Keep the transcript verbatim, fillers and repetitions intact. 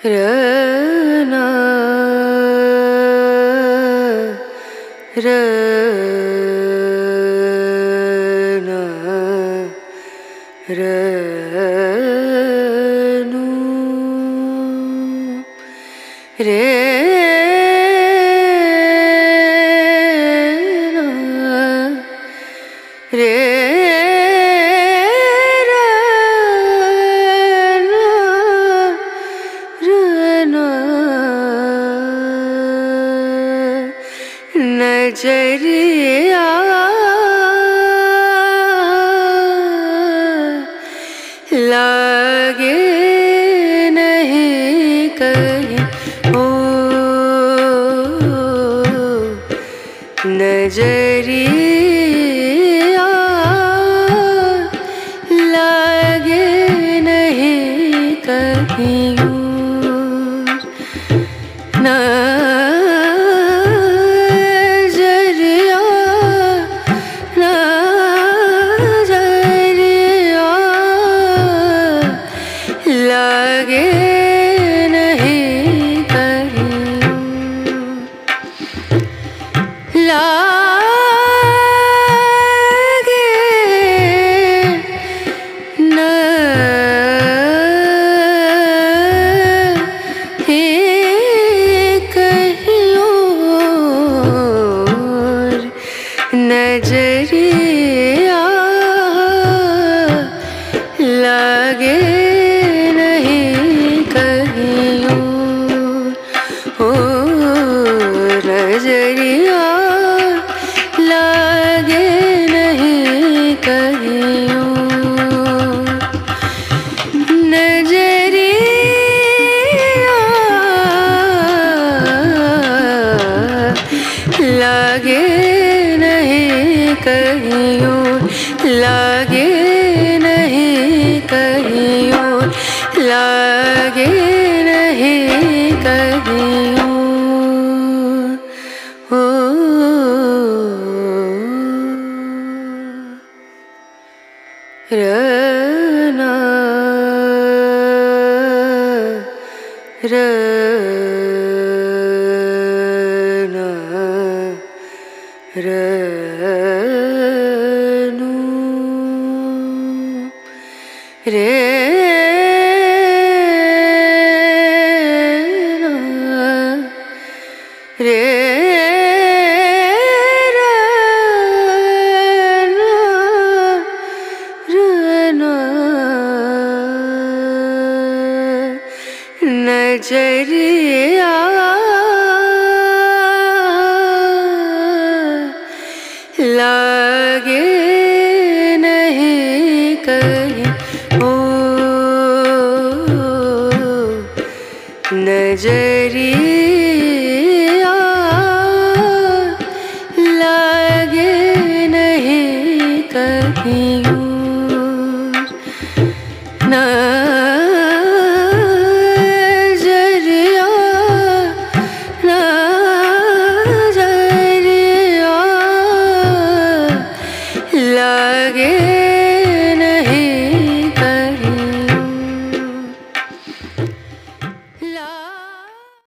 रना रना रनु रे रे नजरिया लागे नहीं कहीं ओ नजरिया लागे नहीं कहीं ना लागे नहीं कहीं लागे नहीं कहीं और नजरिया लागे नजरिया लागे नहीं कहीं नजरिया लागे नहीं कहीं लागे नहीं कहीं लागे नहीं कहीं रना रना रनु रे रे नजरिया लागे नहीं कहीं ओ नजरिया लागे नहीं कहीं।